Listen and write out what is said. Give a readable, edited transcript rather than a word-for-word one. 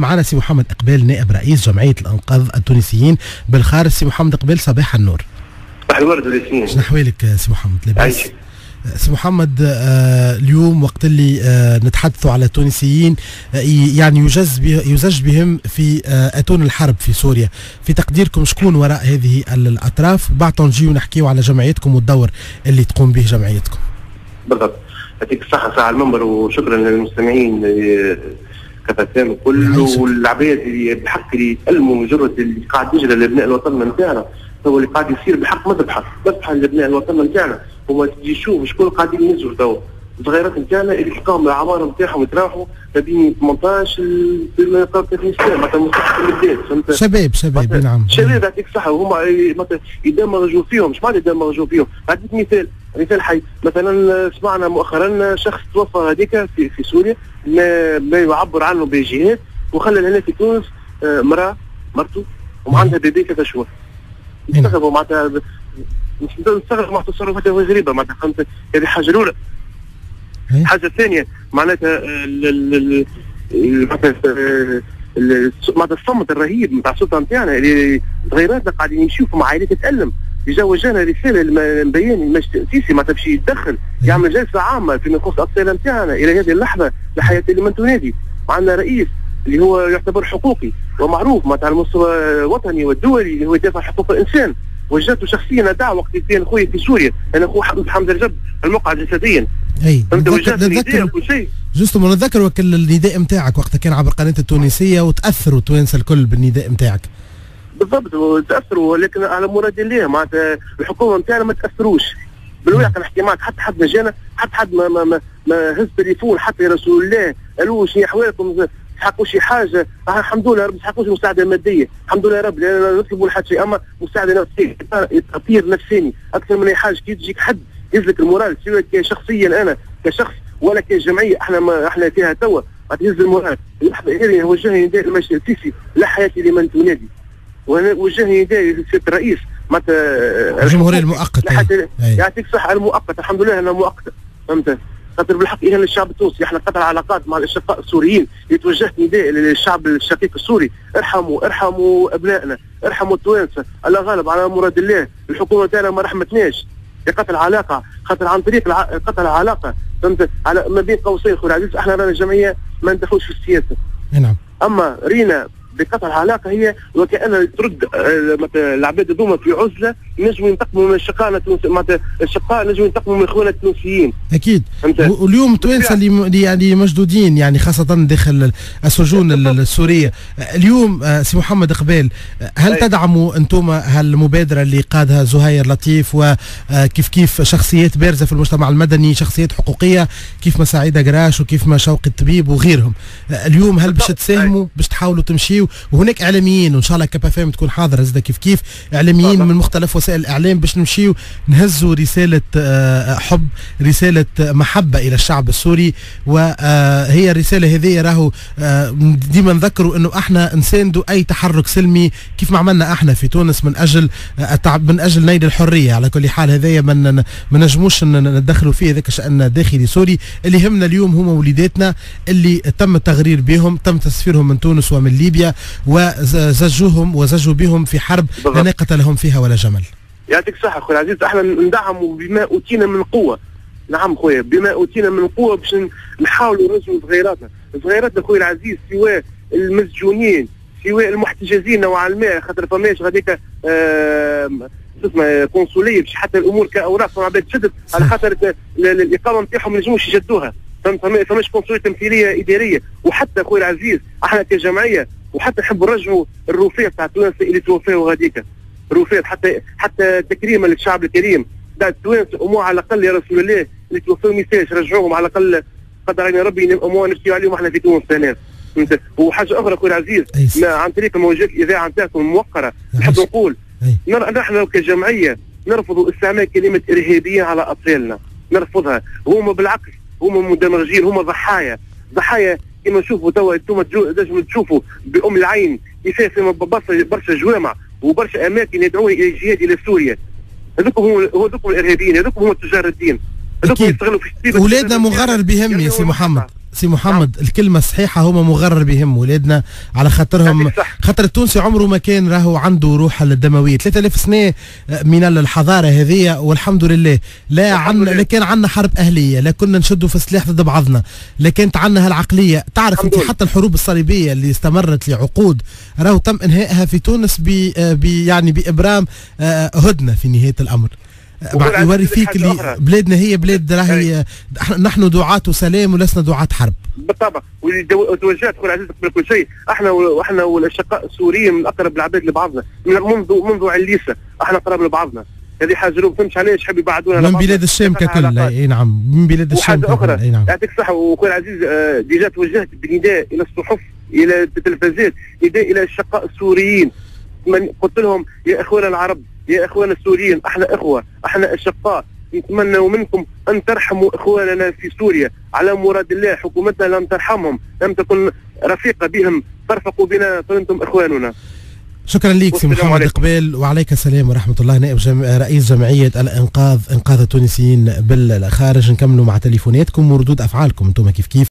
معنا سي محمد إقبال نائب رئيس جمعية الإنقاذ التونسيين بالخارج. سي محمد إقبال صباح النور. صباح الورد والياسمين. شنو أحوالك سي محمد؟ لاباس؟ سي محمد، اليوم وقت اللي نتحدثوا على التونسيين يعني يزج بهم في أتون الحرب في سوريا، في تقديركم شكون وراء هذه الأطراف؟ بعد نجيو نحكيو على جمعيتكم والدور اللي تقوم به جمعيتكم. بالضبط، يعطيك الصحة ساعة المنبر، وشكرا للمستمعين كفتان الكل والعباد اللي بحق اللي يتألموا مجرد اللي قاعد يجري لابناء الوطن نتاعنا. هو اللي قاعد يصير بحق مذبحة لابناء الوطن نتاعنا. هما تجي تشوف شكون قاعدين ينزلوا توا الصغيرات نتاعنا اللي تلقاهم العمار نتاعهم يتراوحوا ما بين 18 ل 30 سنه، معناتها مستقبل البلاد، فهمت؟ شباب نعم. شباب يعطيك الصحه، وهما معناتها يدمجوا فيهم. مش معنى يدمجوا فيهم، نعطيك مثال حي. مثلا سمعنا مؤخرا شخص توفى هذيك في سوريا ما يعبر عنه بجهات، وخلى هنا في تونس مرته وعندها بيبي 3 شهور. نستغربوا معناتها، نستغرب مع تصرفات غريبه معناتها، فهمت؟ هذه حاجه الاولى. الحاجه الثانيه معناتها معناتها الصمت الرهيب نتاع السلطه نتاعنا، اللي صغيراتنا قاعدين يمشيوا مع عائلات تتالم. جا وجهنا رساله مبين المجلس التونسي معناتها باش يتدخل، يعمل جلسه عامه فيما يخص الاطفال نتاعنا الى هذه اللحظه لحياه لمن تنادي. عندنا رئيس اللي هو يعتبر حقوقي ومعروف معناتها على المستوى الوطني والدولي، اللي هو يدافع عن حقوق الانسان. وجهته شخصيا دعوه وقت كان خويا في سوريا، انا اخو حمد الجب المقعد جسديا. فهمت؟ وجهته نداء وكل شيء. جوستو نتذكر وكل النداء نتاعك وقت كان عبر قناه التونسيه، وتاثروا التوانسه الكل بالنداء نتاعك. بالضبط تاثروا، ولكن على مراد الله معناتها الحكومه نتاعنا ما تاثروش. بالواقع نحكي معك، حتى حد ما جانا، حتى حد ما هز تليفون حتى رسول الله قالوا شنو احوالكم، تحققوا شي حاجه. الحمد لله رب تحققوش مساعده ماديه، الحمد لله رب، لان نطلبوا لحد شيء، اما مساعده نفسيه، تطهير نفساني اكثر من اي حاجه. كي تجيك حد يهزلك المورال، سواء شخصيا انا كشخص ولا كجمعيه، احنا فيها توا تهز المورال. اللحظه هذه وجهني نداء المجلس التونسي لا حياه لمن تنادي، وجهني نداء للسيد الرئيس معناتها الجمهوريه المؤقته. يعطيك الصحه، المؤقته الحمد لله انها مؤقته، فهمت؟ خاطر بالحق إهانة للشعب التونسي. احنا قطع علاقات مع الاشقاء السوريين، توجهت نداء للشعب الشقيق السوري، ارحموا ابنائنا، ارحموا التوانسه، الله غالب على مراد الله. الحكومه تاعنا ما رحمتناش بقطع العلاقه، خاطر عن طريق قطع العلاقه، فهمت؟ على ما بين قوسين خويا العزيز، احنا رانا الجمعيه ما ندخلوش في السياسه. نعم. اما رينا بقطع العلاقه هي وكأن ترد العباد هذوما في عزله، ينجموا ينتقموا من الشقاء معناتها الشقاء نجموا ينتقموا من اخواننا التونسيين. اكيد. واليوم التوانسه اللي يعني مشدودين يعني خاصه داخل السجون السوريه. اليوم سي محمد إقبال، هل تدعموا انتم هالمبادره اللي قادها زهير لطيف، وكيف شخصيات بارزه في المجتمع المدني، شخصيات حقوقيه كيف ما سعيده قراش وكيف ما شوقي الطبيب وغيرهم؟ اليوم هل باش تساهموا، باش تحاولوا تمشيوا؟ وهناك اعلاميين، وان شاء الله كابا فام تكون حاضره زاد كيف اعلاميين من مختلف وسائل الاعلام، باش نمشيو نهزوا رساله حب، رساله محبه الى الشعب السوري. وهي الرساله هذه راهو ديما نذكروا انه احنا نساندوا اي تحرك سلمي كيف ما عملنا احنا في تونس من اجل نيل الحريه. على كل حال هذايا ما نجموش ندخلوا فيه، هذاك شان داخلي سوري. اللي يهمنا اليوم هما وليداتنا اللي تم التغرير بهم، تم تسفيرهم من تونس ومن ليبيا، وزجوا بهم في حرب لا ناقة لهم فيها ولا جمل. يعطيك الصحة خويا العزيز، احنا ندعموا بما اوتينا من قوة. نعم خويا، بما اوتينا من قوة باش نحاولوا نرجعوا صغيراتنا خويا العزيز، سواء المسجونين سواء المحتجزين نوعا ما، خاطر فماش غاديك اسمها قنصلية باش حتى الامور كاوراق فما عباد تشدد على خاطر الاقامة نتاعهم ما ينجموش يجدوها، فماش قنصلية تمثيلية ادارية. وحتى خويا العزيز احنا كجمعية وحتى نحبوا نرجعوا الرفات تاع التوانسه اللي توفاوا هذيك، الرفات حتى تكريما للشعب الكريم تاع التوانسه، ومو على الاقل يا رسول الله اللي توفاوا ميساج رجعوهم على الاقل، قدر علينا ربي اموال نمشيو عليهم احنا في تونس هنا. وحاجه اخرى خويا العزيز، عن طريق موجات الاذاعه نتاعكم الموقره نحب نقول نحن كجمعيه نرفض استعمال كلمه ارهابيين على اطفالنا، نرفضها. هما بالعكس هما مندمجين، هما ضحايا كما نشوفوا توا انتم تشوفوا بأم العين كيفاش برشا جوامع وبرشا اماكن يدعون الى الجهاد الى سوريا. هذوكم الارهابيين، هذوكم هم تجار الدين، هذوكم يستغلوا في اولادنا مغرر بهم يا سي محمد، سي محمد الكلمه الصحيحه هما مغرر بهم ولادنا على خاطرهم، خاطر التونسي عمره ما كان راهو عنده روح الدمويه. 3000 سنه من الحضاره هذه والحمد لله. لا كان عندنا حرب اهليه، لا كنا نشدوا في السلاح ضد بعضنا، لا كانت عندنا هالعقليه. تعرف انت حتى الحروب الصليبيه اللي استمرت لعقود راهو تم انهائها في تونس يعني بابرام هدنه في نهايه الامر. يوري فيك اللي بلادنا هي بلاد راهي نحن دعاة سلام ولسنا دعاة حرب. بالطبع. وتوجهت اخوي العزيز قبل كل شيء، احنا والاشقاء السوريين من اقرب العباد لبعضنا منذ عليسه، احنا قراب لبعضنا. هذه حاجه لو فهمتش علاش حبي يبعدونا من بلاد الشام ككل. اي نعم من بلاد الشام ككل. وحاجه اخرى يعطيك الصحه واخوي العزيز، ديجا توجهت بنداء الى الصحف الى التلفزيات، نداء الى الاشقاء السوريين، قلت لهم يا اخوانا العرب يا اخوانا السوريين، احنا اخوه، احنا اشقاء، نتمنى منكم ان ترحموا اخواننا في سوريا على مراد الله. حكومتنا لم ترحمهم، لم تكن رفيقه بهم، ترفقوا بنا فانتم اخواننا. شكرا لك سي محمد قبيل. وعليك السلام ورحمه الله. نائب رئيس جمعيه الانقاذ، انقاذ التونسيين بالخارج. نكملوا مع تليفوناتكم وردود افعالكم انتم كيف